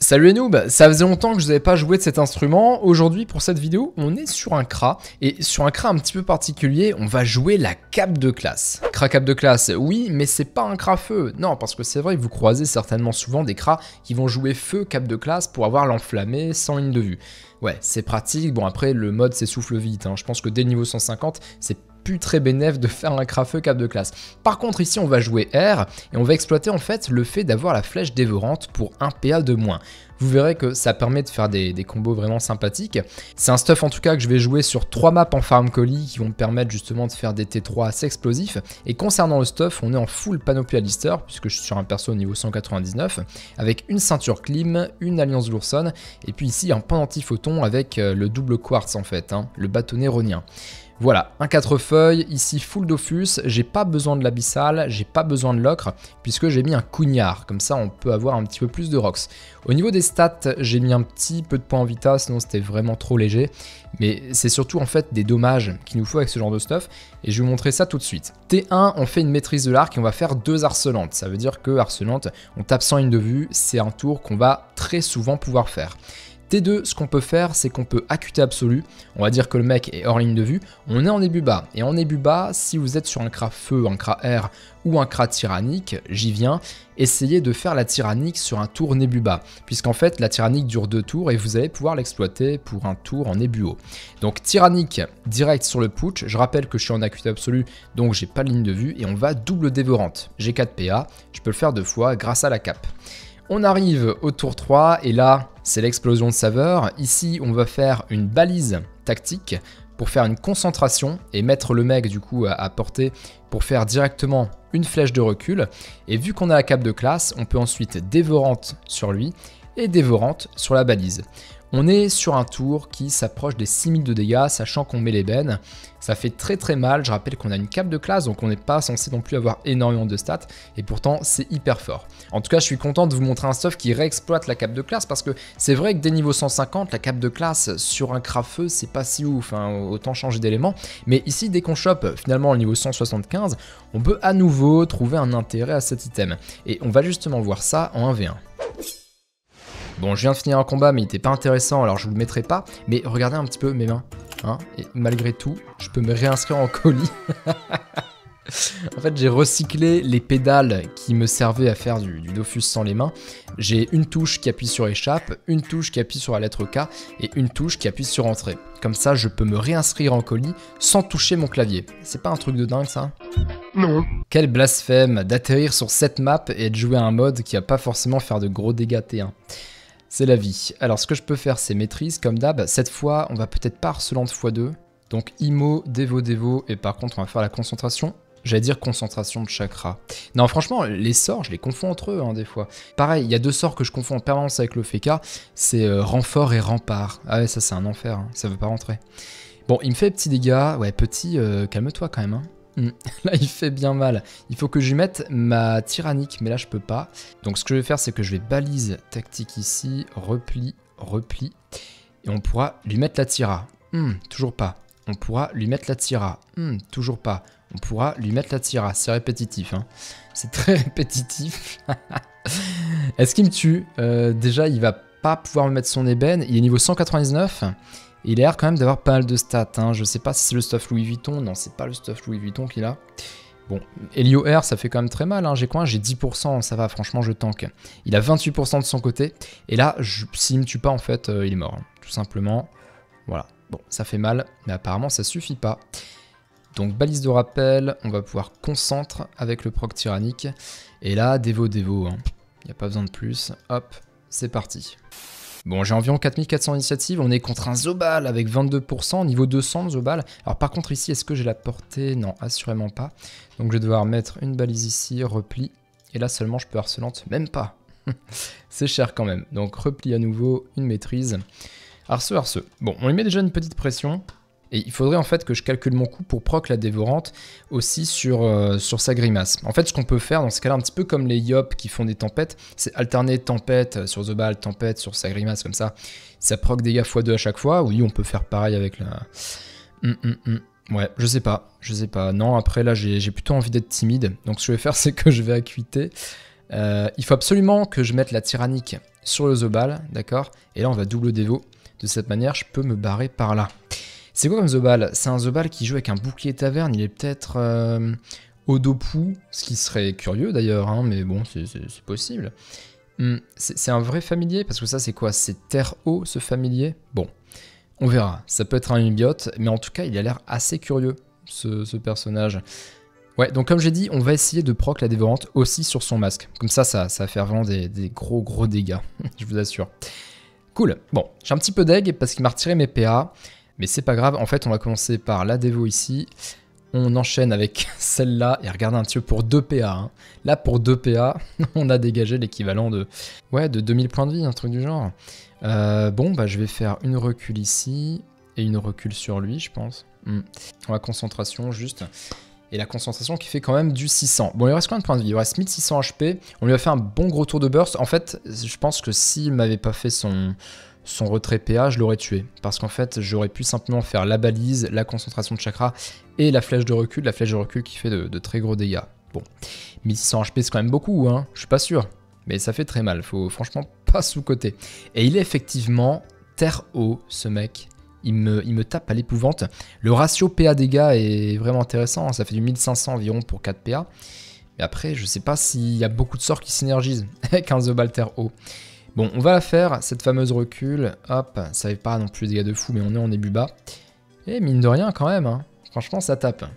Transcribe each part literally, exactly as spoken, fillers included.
Salut les noobs, ça faisait longtemps que je n'avais pas joué de cet instrument. Aujourd'hui pour cette vidéo, on est sur un Kra. Et sur un Kra un petit peu particulier, on va jouer la cape de classe. Kra cape de classe, oui, mais c'est pas un Kra feu. Non, parce que c'est vrai que vous croisez certainement souvent des Kra qui vont jouer feu cape de classe pour avoir l'enflammé sans ligne de vue. Ouais, c'est pratique. Bon après, le mode s'essouffle vite. Hein. Je pense que dès le niveau cent cinquante, c'est plus très bénéf de faire un Kra feu cape de classe. Par contre ici on va jouer R et on va exploiter en fait le fait d'avoir la flèche dévorante pour un P A de moins. Vous verrez que ça permet de faire des, des combos vraiment sympathiques. C'est un stuff en tout cas que je vais jouer sur trois maps en farm colis qui vont me permettre justement de faire des T trois assez explosifs. Et concernant le stuff, on est en full panoplie Alistair puisque je suis sur un perso au niveau cent quatre-vingt-dix-neuf avec une ceinture Klim, une alliance Lurson et puis ici un pendentif-photon avec le double quartz en fait, hein, le bâtonnet ronien. Voilà, un quatre feuilles, ici full Dofus, j'ai pas besoin de l'abyssal, j'ai pas besoin de l'ocre, puisque j'ai mis un couignard, comme ça on peut avoir un petit peu plus de rocks. Au niveau des stats, j'ai mis un petit peu de points en vita, sinon c'était vraiment trop léger, mais c'est surtout en fait des dommages qu'il nous faut avec ce genre de stuff, et je vais vous montrer ça tout de suite. T un, on fait une maîtrise de l'arc et on va faire deux harcelantes, ça veut dire que harcelante, on tape sans ligne de vue, c'est un tour qu'on va très souvent pouvoir faire. T deux, ce qu'on peut faire, c'est qu'on peut acuter absolu. On va dire que le mec est hors ligne de vue. On est en ébut bas. Et en ébut bas, si vous êtes sur un Kra feu, un Kra R ou un Kra tyrannique, j'y viens, essayez de faire la tyrannique sur un tour nébu bas. Puisqu'en fait, la tyrannique dure deux tours et vous allez pouvoir l'exploiter pour un tour en nébu haut. Donc tyrannique direct sur le putsch. Je rappelle que je suis en acuté absolu, donc j'ai pas de ligne de vue. Et on va double dévorante. J'ai quatre P A, je peux le faire deux fois grâce à la cape. On arrive au tour trois et là, c'est l'explosion de saveur. Ici, on va faire une balise tactique pour faire une concentration et mettre le mec du coup à, à portée pour faire directement une flèche de recul. Et vu qu'on a la cape de classe, on peut ensuite dévorante sur lui et dévorante sur la balise. On est sur un tour qui s'approche des six mille de dégâts, sachant qu'on met l'ébène. Ça fait très très mal, je rappelle qu'on a une cape de classe, donc on n'est pas censé non plus avoir énormément de stats, et pourtant c'est hyper fort. En tout cas, je suis content de vous montrer un stuff qui réexploite la cape de classe, parce que c'est vrai que dès niveau cent cinquante, la cape de classe sur un Kra feu, c'est pas si ouf, hein, autant changer d'élément. Mais ici, dès qu'on chope finalement le niveau cent soixante-quinze, on peut à nouveau trouver un intérêt à cet item. Et on va justement voir ça en un v un. Bon, je viens de finir un combat, mais il n'était pas intéressant, alors je vous le mettrai pas. Mais regardez un petit peu mes mains, hein, et malgré tout, je peux me réinscrire en colis. En fait, j'ai recyclé les pédales qui me servaient à faire du, du Dofus sans les mains. J'ai une touche qui appuie sur échappe, une touche qui appuie sur la lettre K et une touche qui appuie sur entrée. Comme ça, je peux me réinscrire en colis sans toucher mon clavier. C'est pas un truc de dingue, ça? Non. Quel blasphème d'atterrir sur cette map et de jouer à un mode qui va pas forcément faire de gros dégâts T un. C'est la vie. Alors, ce que je peux faire, c'est maîtrise, comme d'hab. Cette fois, on va peut-être pas harcelante fois deux. Donc, Imo, Dévo, Dévo. Et par contre, on va faire la concentration. J'allais dire concentration de chakra. Non, franchement, les sorts, je les confonds entre eux, hein, des fois. Pareil, il y a deux sorts que je confonds en permanence avec le Feka. C'est euh, renfort et rempart. Ah ouais, ça, c'est un enfer. Hein. Ça veut pas rentrer. Bon, il me fait petits dégâts. Ouais, petit, euh, calme-toi quand même. Hein. Là, il fait bien mal. Il faut que je lui mette ma tyrannique, mais là, je peux pas. Donc, ce que je vais faire, c'est que je vais balise tactique ici, repli, repli, et on pourra lui mettre la tyra. Hmm, toujours pas. On pourra lui mettre la tyra. Hmm, toujours pas. On pourra lui mettre la tyra. C'est répétitif. Hein. C'est très répétitif. Est-ce qu'il me tue? euh, Déjà, il va pas pouvoir me mettre son ébène. Il est niveau cent quatre-vingt-dix-neuf. Il a l'air quand même d'avoir pas mal de stats, hein. Je sais pas si c'est le stuff Louis Vuitton. Non, c'est pas le stuff Louis Vuitton qu'il a. Bon, Helio R, ça fait quand même très mal, hein. J'ai quoi? J'ai dix pour cent, ça va, franchement, je tank. Il a vingt-huit pour cent de son côté. Et là, s'il me tue pas, en fait, euh, il est mort, hein. Tout simplement. Voilà. Bon, ça fait mal, mais apparemment, ça suffit pas. Donc, balise de rappel, on va pouvoir concentre avec le proc tyrannique. Et là, Dévo, Dévo, hein. Il n'y a pas besoin de plus. Hop, c'est parti. Bon, j'ai environ quatre mille quatre cents initiatives, on est contre un Zobal avec vingt-deux pour cent, niveau deux cents de Zobal. Alors par contre ici, est-ce que j'ai la portée? Non, assurément pas. Donc je vais devoir mettre une balise ici, repli, et là seulement je peux harcelante, même pas. C'est cher quand même. Donc repli à nouveau, une maîtrise. Arce, arce. Bon, on lui met déjà une petite pression. Et il faudrait en fait que je calcule mon coup pour proc la dévorante aussi sur, euh, sur sa grimace. En fait, ce qu'on peut faire dans ce cas-là, un petit peu comme les Yop qui font des tempêtes, c'est alterner tempête sur Zobal, tempête sur sa grimace, comme ça. Ça proc dégâts fois deux à chaque fois. Oui, on peut faire pareil avec la... Hum, hum, hum. Ouais, je sais pas, je sais pas. Non, après là, j'ai plutôt envie d'être timide. Donc ce que je vais faire, c'est que je vais acuiter Euh, il faut absolument que je mette la tyrannique sur le Zobal, d'accord? Et là, on va double dévo. De cette manière, je peux me barrer par là. C'est quoi comme Zobal? C'est un Zobal qui joue avec un bouclier taverne. Il est peut-être euh, Odopu, ce qui serait curieux d'ailleurs, hein, mais bon, c'est possible. Hum, c'est un vrai familier, parce que ça, c'est quoi? C'est Terre-Eau, ce familier? Bon, on verra. Ça peut être un Unibiote, mais en tout cas, il a l'air assez curieux, ce, ce personnage. Ouais, donc comme j'ai dit, on va essayer de proc la dévorante aussi sur son masque. Comme ça, ça, ça va faire vraiment des, des gros, gros dégâts, je vous assure. Cool. Bon, j'ai un petit peu d'egg parce qu'il m'a retiré mes P A, mais c'est pas grave. En fait, on va commencer par la dévo ici. On enchaîne avec celle-là et regardez un petit peu pour deux P A. Hein. Là, pour deux P A, on a dégagé l'équivalent de, ouais, de deux mille points de vie, un truc du genre. Euh, bon, bah, je vais faire une recul ici et une recul sur lui, je pense. Hmm. On va concentration juste. Et la concentration qui fait quand même du six cents. Bon, il reste combien de points de vie? Il reste mille six cents H P. On lui a fait un bon gros tour de burst. En fait, je pense que s'il m'avait pas fait son, son retrait P A, je l'aurais tué. Parce qu'en fait, j'aurais pu simplement faire la balise, la concentration de chakra et la flèche de recul. La flèche de recul qui fait de, de très gros dégâts. Bon, mille six cents H P, c'est quand même beaucoup, hein. Je suis pas sûr. Mais ça fait très mal. Faut franchement pas sous-coter. Et il est effectivement terre-eau, ce mec. Il me, il me tape à l'épouvante. Le ratio P A dégâts est vraiment intéressant. Ça fait du mille cinq cents environ pour quatre P A. Mais après, je sais pas s'il y a beaucoup de sorts qui synergisent avec un Zobal terre-eau. Bon, on va la faire, cette fameuse recul. Hop, ça fait pas non plus des dégâts de fou, mais on est en début bas. Et mine de rien quand même, hein. Franchement, ça tape.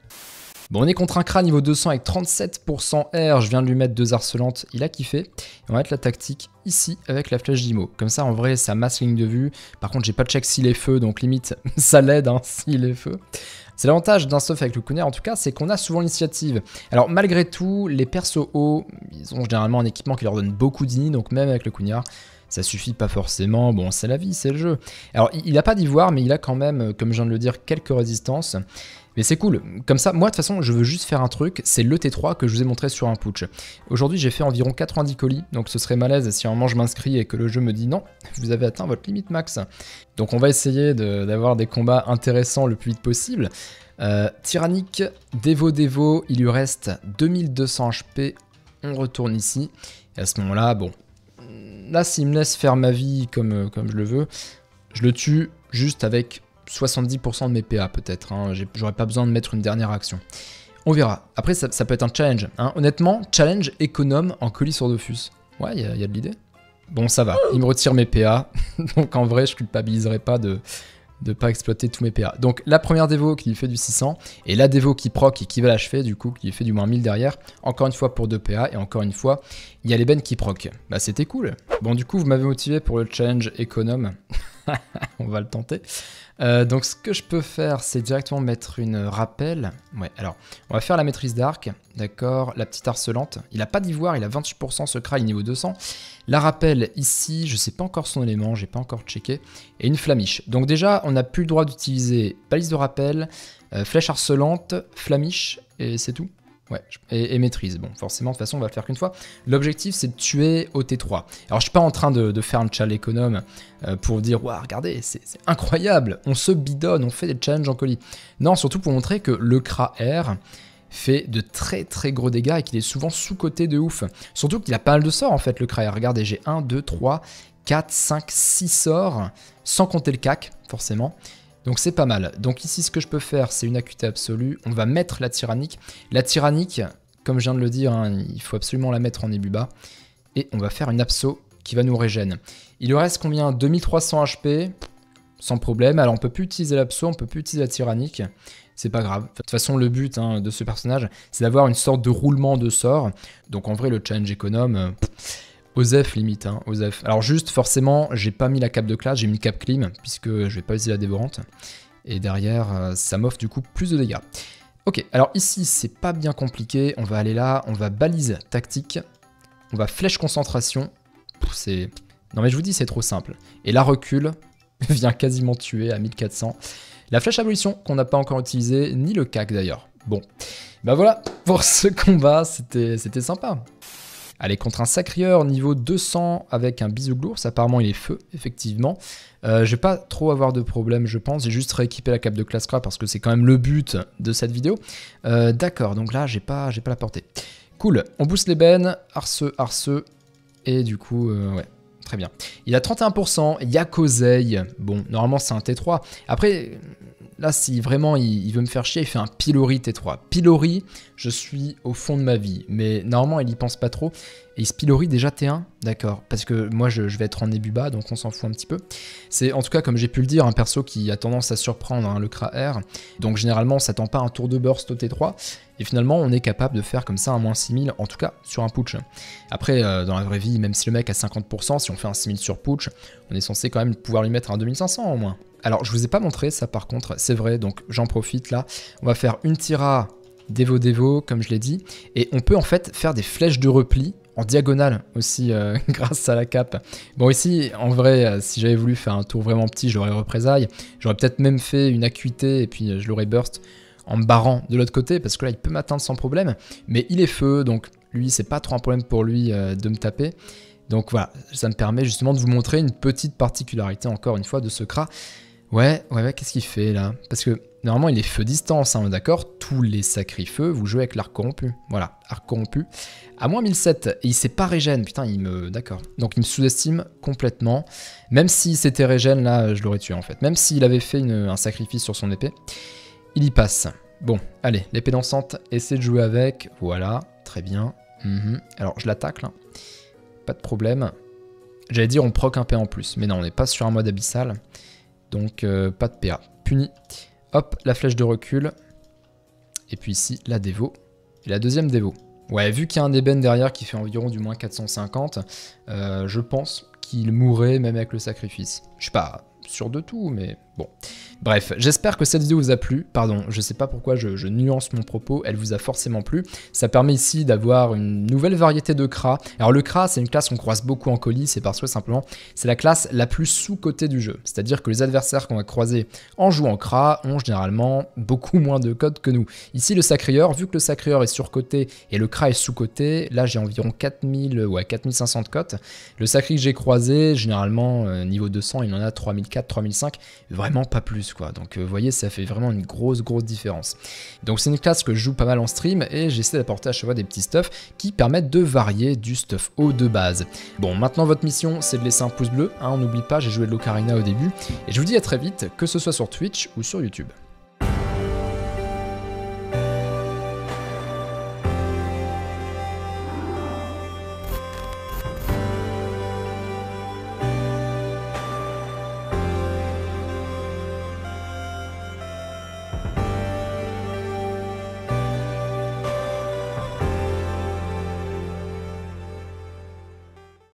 Bon, on est contre un Kra niveau deux cents avec trente-sept pour cent R. Je viens de lui mettre deux harcelantes. Il a kiffé. Et on va mettre la tactique ici avec la flèche d'Imo. Comme ça, en vrai, ça masse ligne de vue. Par contre, j'ai pas de check s'il est feu. Donc, limite, ça l'aide hein, s'il est feu. C'est l'avantage d'un stuff avec le Kunai, en tout cas, c'est qu'on a souvent l'initiative. Alors, malgré tout, les persos hauts, ils ont généralement un équipement qui leur donne beaucoup d'ini. Donc, même avec le Kunai, ça suffit pas forcément. Bon, c'est la vie, c'est le jeu. Alors, il n'a pas d'ivoire, mais il a quand même, comme je viens de le dire, quelques résistances. Mais c'est cool, comme ça, moi de toute façon je veux juste faire un truc, c'est le T trois que je vous ai montré sur un putsch. Aujourd'hui j'ai fait environ quatre-vingt-dix colis, donc ce serait malaise si à un moment je m'inscris et que le jeu me dit non, vous avez atteint votre limite max. Donc on va essayer d'avoir des combats intéressants le plus vite possible. Euh, Tyrannique, Dévo Dévo, il lui reste deux mille deux cents H P, on retourne ici. Et à ce moment-là, bon, là s'il me laisse faire ma vie comme, comme je le veux, je le tue juste avec soixante-dix pour cent de mes P A peut-être, hein. J'aurais pas besoin de mettre une dernière action. On verra. Après ça, ça peut être un challenge, hein. Honnêtement, challenge économe en colis sur Dofus. Ouais, il y, y a de l'idée. Bon ça va, il me retire mes P A, donc en vrai je culpabiliserai pas de ne pas exploiter tous mes P A. Donc la première dévo qui lui fait du six cents, et la dévo qui proc et qui va l'achever du coup, qui lui fait du moins mille derrière, encore une fois pour deux P A, et encore une fois, il y a les bennes qui proc. Bah c'était cool. Bon du coup vous m'avez motivé pour le challenge économe, on va le tenter. Euh, donc ce que je peux faire, c'est directement mettre une rappel. Ouais, alors, on va faire la maîtrise d'arc, d'accord, la petite harcelante. Il n'a pas d'ivoire, il a vingt-huit pour cent ce Kra, il est niveau deux cents. La rappel ici, je sais pas encore son élément, j'ai pas encore checké. Et une flamiche. Donc déjà, on n'a plus le droit d'utiliser balise de rappel, euh, flèche harcelante, flamiche, et c'est tout. Ouais, et, et maîtrise. Bon, forcément, de toute façon, on va le faire qu'une fois. L'objectif, c'est de tuer au T trois. Alors, je suis pas en train de, de faire un challenge économe euh, pour dire, waouh, regardez, c'est incroyable, on se bidonne, on fait des challenges en colis. Non, surtout pour montrer que le Kra R fait de très très gros dégâts et qu'il est souvent sous-coté de ouf. Surtout qu'il a pas mal de sorts, en fait, le Kra R. Regardez, j'ai un, deux, trois, quatre, cinq, six sorts, sans compter le C A C, forcément. Donc c'est pas mal. Donc ici, ce que je peux faire, c'est une acuité absolue. On va mettre la tyrannique. La tyrannique, comme je viens de le dire, hein, il faut absolument la mettre en Ebuba. Et on va faire une abso qui va nous régène. Il lui reste combien? deux mille trois cents H P. Sans problème. Alors on peut plus utiliser l'abso, on peut plus utiliser la tyrannique. C'est pas grave. De toute façon, le but hein, de ce personnage, c'est d'avoir une sorte de roulement de sorts. Donc en vrai, le challenge économe... Euh, Osef limite, hein, Osef. Alors juste, forcément, j'ai pas mis la cape de classe, j'ai mis une cape clim, puisque je vais pas utiliser la dévorante. Et derrière, euh, ça m'offre du coup plus de dégâts. Ok, alors ici, c'est pas bien compliqué. On va aller là, on va balise tactique. On va flèche concentration. C'est... Non mais je vous dis, c'est trop simple. Et la recul vient quasiment tuer à mille quatre cents. La flèche abolition, qu'on n'a pas encore utilisée, ni le C A C d'ailleurs. Bon, bah voilà, pour ce combat, c'était c'était sympa. Allez, contre un sacrieur niveau deux cents avec un bisouglours, apparemment il est feu, effectivement. Euh, je vais pas trop avoir de problème, je pense. J'ai juste rééquipé la cape de classe Kra parce que c'est quand même le but de cette vidéo. Euh, D'accord, donc là, j'ai pas, j'ai pas la portée. Cool. Cool, on booste l'ébène, Arce, Arce, et du coup, euh, ouais, très bien. Il a trente et un pour cent, il y a Koseï. Bon, normalement c'est un T trois. Après, là, si vraiment il, il veut me faire chier, il fait un Pilori T trois. Pilori, je suis au fond de ma vie, mais normalement il y pense pas trop. Et il se Pilori déjà T un, d'accord, parce que moi je, je vais être en Nebuba, donc on s'en fout un petit peu. C'est en tout cas, comme j'ai pu le dire, un perso qui a tendance à surprendre, hein, le Kra R. Donc généralement on s'attend pas à un tour de burst au T trois. Et finalement on est capable de faire comme ça un moins six mille, en tout cas sur un putsch. Après, euh, dans la vraie vie, même si le mec a cinquante pour cent, si on fait un six mille sur putsch, on est censé quand même pouvoir lui mettre un deux mille cinq cents au moins. Alors je vous ai pas montré ça par contre, c'est vrai, donc j'en profite là. On va faire une Tira Devo Devo, comme je l'ai dit, et on peut en fait faire des flèches de repli en diagonale aussi, euh, grâce à la cape. Bon ici, en vrai, euh, si j'avais voulu faire un tour vraiment petit, j'aurais représailles. J'aurais peut-être même fait une acuité et puis euh, je l'aurais burst en me barrant de l'autre côté, parce que là il peut m'atteindre sans problème. Mais il est feu, donc lui c'est pas trop un problème pour lui euh, de me taper. Donc voilà, ça me permet justement de vous montrer une petite particularité encore une fois de ce Kra. Ouais, ouais, ouais, qu'est-ce qu'il fait là? Parce que normalement il est feu distance, hein, d'accord? Tous les sacrés feux, vous jouez avec l'arc corrompu. Voilà, arc corrompu. À moins mille sept, et il sait pas régène, putain, il me... D'accord. Donc il me sous-estime complètement. Même si c'était régène, là, je l'aurais tué en fait. Même s'il avait fait une, un sacrifice sur son épée, il y passe. Bon, allez, l'épée dansante, essaie de jouer avec. Voilà, très bien. Mmh. Alors, je l'attaque là. Pas de problème. J'allais dire on proc un P A en plus, mais non, on n'est pas sur un mode abyssal. Donc, euh, pas de P A. Puni. Hop, la flèche de recul. Et puis ici, la dévo. Et la deuxième dévo. Ouais, vu qu'il y a un ébène derrière qui fait environ du moins quatre cent cinquante, euh, je pense qu'il mourrait même avec le sacrifice. Je suis pas sûr de tout, mais bon. Bref, j'espère que cette vidéo vous a plu. Pardon, je sais pas pourquoi je, je nuance mon propos, elle vous a forcément plu. Ça permet ici d'avoir une nouvelle variété de Kra. Alors le Kra, c'est une classe qu'on croise beaucoup en colis, c'est parce que simplement, c'est la classe la plus sous-cotée du jeu. C'est-à-dire que les adversaires qu'on va croiser en jouant Kra ont généralement beaucoup moins de codes que nous. Ici, le Sacrieur, vu que le Sacrieur est surcoté et le Kra est sous-coté, là j'ai environ quatre mille, ouais, quatre mille cinq cents de cotes. Le Sacri que j'ai croisé, généralement, euh, niveau deux cents, il en a trois mille quatre, trois mille cinq, vraiment pas plus. Quoi. Donc vous voyez, ça fait vraiment une grosse grosse différence. Donc c'est une classe que je joue pas mal en stream et j'essaie d'apporter à chaque fois des petits stuffs qui permettent de varier du stuff haut de base. Bon, maintenant votre mission c'est de laisser un pouce bleu, hein, on n'oublie pas, j'ai joué de l'Ocarina au début et je vous dis à très vite, que ce soit sur Twitch ou sur YouTube.